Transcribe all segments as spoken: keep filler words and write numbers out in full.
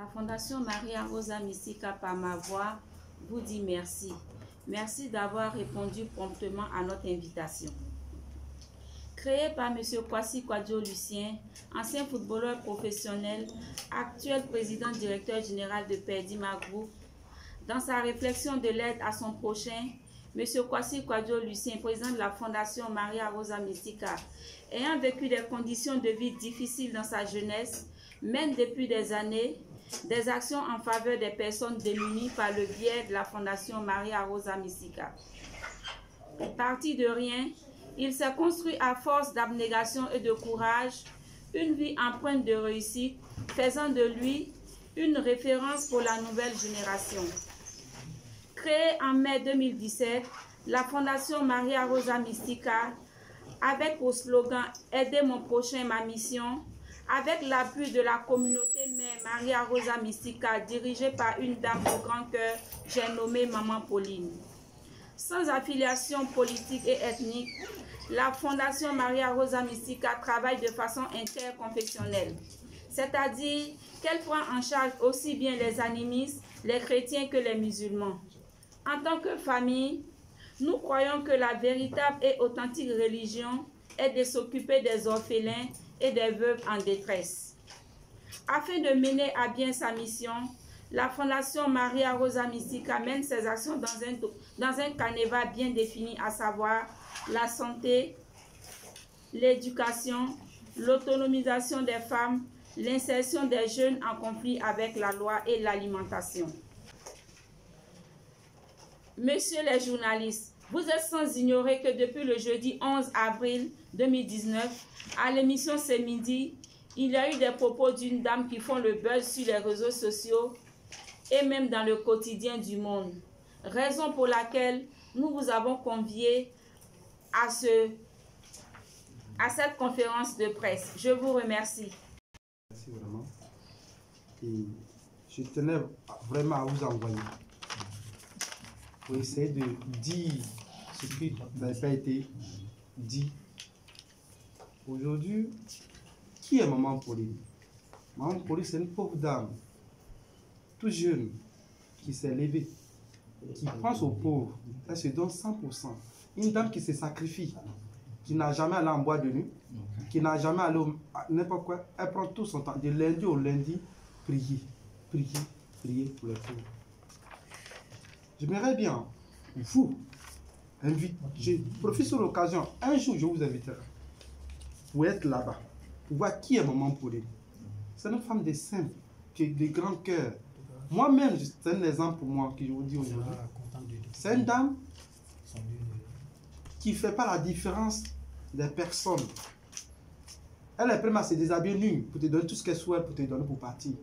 La Fondation Maria Rosa Mystica, par ma voix, vous dit merci. Merci d'avoir répondu promptement à notre invitation. Créé par M. Kwasi Kwadwo Lucien, ancien footballeur professionnel, actuel président directeur général de Perdima Group, dans sa réflexion de l'aide à son prochain, M. Kwasi Kwadwo Lucien, président de la Fondation Maria Rosa Mystica, ayant vécu des conditions de vie difficiles dans sa jeunesse, mène depuis des années des actions en faveur des personnes démunies par le biais de la Fondation Maria Rosa Mystica. Parti de rien, il s'est construit à force d'abnégation et de courage une vie empreinte de réussite, faisant de lui une référence pour la nouvelle génération. Créée en mai deux mille dix-sept, la Fondation Maria Rosa Mystica, avec pour slogan « Aider mon prochain, ma mission », avec l'appui de la communauté mère Maria Rosa Mystica, dirigée par une dame au grand cœur, j'ai nommé Maman Pauline. Sans affiliation politique et ethnique, la Fondation Maria Rosa Mystica travaille de façon interconfessionnelle, c'est-à-dire qu'elle prend en charge aussi bien les animistes, les chrétiens que les musulmans. En tant que famille, nous croyons que la véritable et authentique religion est de s'occuper des orphelins et des veuves en détresse. Afin de mener à bien sa mission, la Fondation Maria Rosa Mystica mène ses actions dans un, dans un canevas bien défini, à savoir la santé, l'éducation, l'autonomisation des femmes, l'insertion des jeunes en conflit avec la loi et l'alimentation. Messieurs les journalistes, vous êtes sans ignorer que depuis le jeudi onze avril deux mille dix-neuf, à l'émission Ce Midi, il y a eu des propos d'une dame qui font le buzz sur les réseaux sociaux et même dans le quotidien du monde. Raison pour laquelle nous vous avons convié à, ce, à cette conférence de presse. Je vous remercie. Merci vraiment. Et je tenais vraiment à vous envoyer pour essayer de dire ce qui n'a pas été dit. Aujourd'hui, qui est Maman Pauline? Maman Pauline, c'est une pauvre dame, tout jeune, qui s'est levée, qui pense aux pauvres, elle se donne cent pour cent. Une dame qui se sacrifie, qui n'a jamais allé en boîte de nuit, qui n'a jamais allé à n'importe quoi, elle prend tout son temps, de lundi au lundi, prier, prier, prier pour les pauvres. J'aimerais bien, vous, invite, je profite sur l'occasion, un jour je vous inviterai pour être là-bas, pour voir qui est Maman Pauline. C'est une femme de simple, qui est de grand cœur. Moi-même, c'est un exemple pour moi que je vous dis aujourd'hui. C'est une dame qui ne fait pas la différence des personnes. Elle est prête à se déshabiller nue pour te donner tout ce qu'elle souhaite, pour te donner pour partir.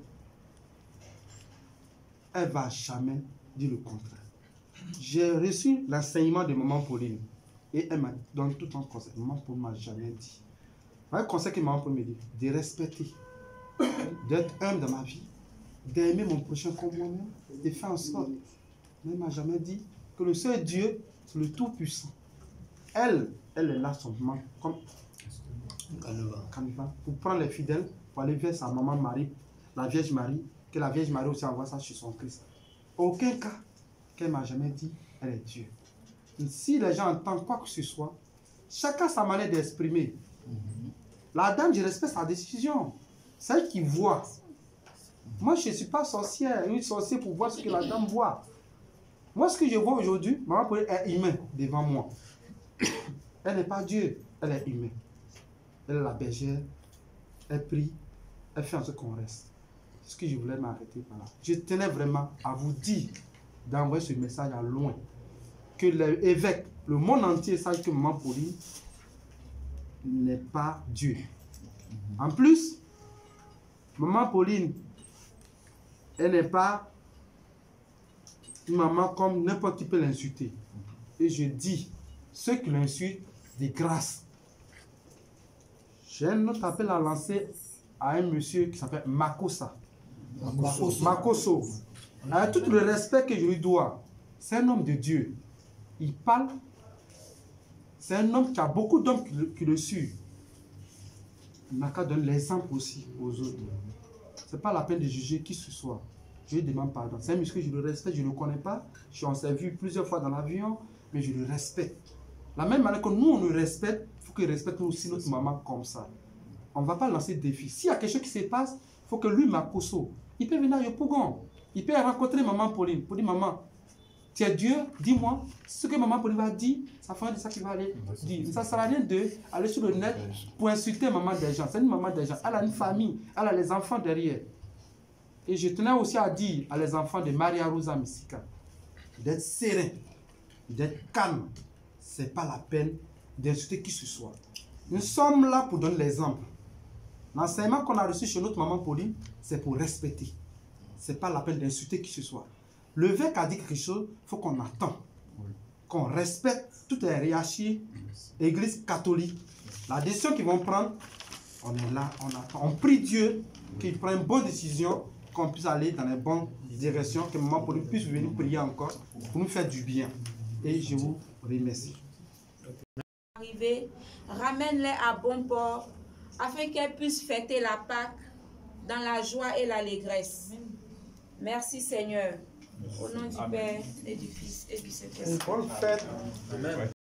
Elle ne va jamais dire le contraire. J'ai reçu l'enseignement de Maman Pauline et elle m'a donné tout un conseil. Maman Pauline ne m'a jamais dit. Un conseil que Maman Pauline me dit, de respecter, d'être humble dans ma vie, d'aimer mon prochain comme moi-même, de faire en sorte. Mais elle ne m'a jamais dit que le seul Dieu, c'est le Tout-Puissant. Elle, elle est là simplement comme Caneva, pour prendre les fidèles, pour aller vers sa maman Marie, la Vierge Marie, que la Vierge Marie aussi envoie ça sur son Christ. Aucun cas qu'elle ne m'a jamais dit, elle est Dieu. Et si les gens entendent quoi que ce soit, chacun a sa manière d'exprimer. Mm-hmm. La dame, je respecte sa décision. C'est elle qui voit. Moi, je ne suis pas sorcière, une sorcière pour voir ce que la dame voit. Moi, ce que je vois aujourd'hui, Maman Pauline est humain devant moi. Elle n'est pas Dieu, elle est humaine. Elle est la bergère, elle prie, elle fait en sorte qu'on reste. C'est ce que je voulais m'arrêter par là. Je tenais vraiment à vous dire, d'envoyer ce message à loin, que l'évêque, le monde entier sache que Maman Pauline n'est pas Dieu. En plus, Maman Pauline, elle n'est pas une maman comme n'importe qui peut l'insulter. Et je dis, ceux qui l'insultent, de grâce. J'ai un autre appel à lancer à un monsieur qui s'appelle Makossa. Makosso. Makosso. Avec tout le respect que je lui dois, c'est un homme de Dieu. Il parle. C'est un homme qui a beaucoup d'hommes qui, qui le suivent. Il n'a qu'à donner l'exemple aussi aux autres. Ce n'est pas la peine de juger qui que ce soit. Je lui demande pardon. C'est un monsieur que je le respecte, je ne le connais pas. On s'est vu plusieurs fois dans l'avion, mais je le respecte. La même manière que nous, on le respecte, il faut qu'il respecte aussi notre maman comme ça. On ne va pas lancer de défi. S'il y a quelque chose qui se passe, il faut que lui, Makoso, il peut venir à Yopougon. Il peut rencontrer maman Pauline pour dire, maman, tu es Dieu, dis-moi, ce que maman Pauline va dire, ça fera de ça qu'il va aller dire. Ça ne sert à rien d'aller sur le net pour insulter maman des gens. C'est une maman des gens. Elle a une famille, elle a les enfants derrière. Et je tenais aussi à dire à les enfants de Maria Rosa Misika d'être serein, d'être calme. Ce n'est pas la peine d'insulter qui que ce soit. Nous sommes là pour donner l'exemple. L'enseignement qu'on a reçu chez notre maman Pauline, c'est pour respecter. Ce n'est pas la peine d'insulter qui que ce soit. Le évêque a dit quelque chose, il faut qu'on attende. Qu'on respecte toutes les hiérarchies, l'église catholique. La décision qu'ils vont prendre, on est là, on attend. On prie Dieu qu'il prenne une bonne décision, qu'on puisse aller dans les bonnes directions, que maman Pauline puisse venir prier encore pour nous faire du bien. Et je vous remercie. Arrivée, ramène-les à bon port afin qu'elles puissent fêter la Pâque dans la joie et l'allégresse. Merci Seigneur. Au nom du Père et du Fils et du Saint-Esprit. Bonne fête. Amen.